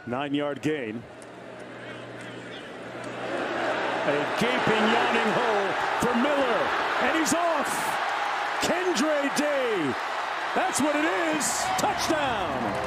9-yard gain. A gaping, yawning hole for Miller, and he's off. Kendre Day. That's what it is. Touchdown.